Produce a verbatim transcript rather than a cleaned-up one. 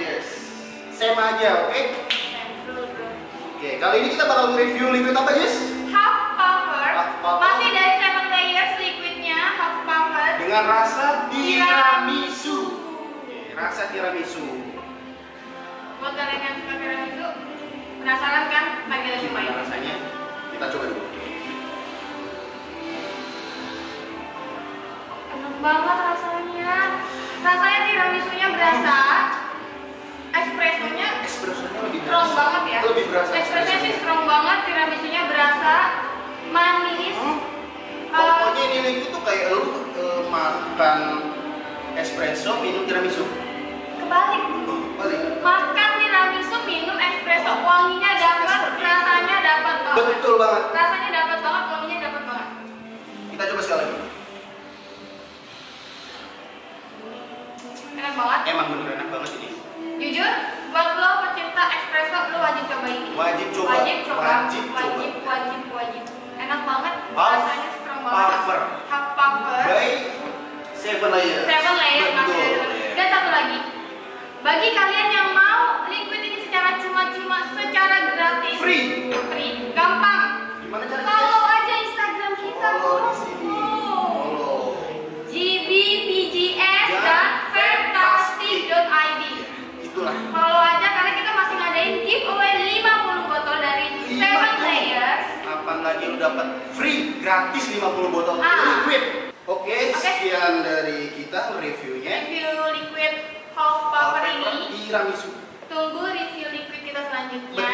Yes. Sama aja, oke? Okay? Oke, kali ini kita bakal review liquid apa, Jess? Half Puffed. Half Puffed. Masih dari seven layers liquidnya, Half Puffed. Dengan rasa tiramisu. Oke, rasa tiramisu. Buat kalian yang suka tiramisu, penasaran kan? Mari kita cobain. Gimana rasanya? Kita coba dulu. Enak banget rasanya. Rasanya tiramisunya berasa, espressonya Espressonya lebih strong berasa. banget ya. Lebih berasa. Espressonya sih strong banget, tiramisunya berasa manis. Hmm? Uh, Pokoknya ini liquid tuh kayak lu uh, makan espresso minum tiramisu. Kebalik. Balik. Makan tiramisu minum espresso, wanginya dapat, rasanya dapat banget. Betul banget. Rasanya dapat banget, wanginya dapat banget. Kita coba sekali lagi. Enak banget. Emang bener enak banget ini. Jujur, buat lo pecinta espresso, lo wajib coba ini. Wajib coba. Wajib coba. Wajib coba. Wajib, wajib, wajib. Enak banget. Half Rasanya strong banget. Puffed. Half Puffed. By seven layers. Seven layer Betul. masih ada. Dan satu lagi, bagi kalian yang mau liquid ini secara cuma-cuma, secara gratis, Free. free, gampang. Gimana caranya? Follow aja Instagram kita. Follow di sini. Follow. G B V G S dan fantastic dot I D. Itulah. Follow aja karena kita masih ngadain giveaway lima puluh botol dari seven layers. Kapan lagi lu dapat free gratis lima puluh botol Ah. liquid. Oke, Oke. sekian dari kita reviewnya. Review liquid Half Puffed ini. Tiramisu. Tunggu review liquid kita selanjutnya.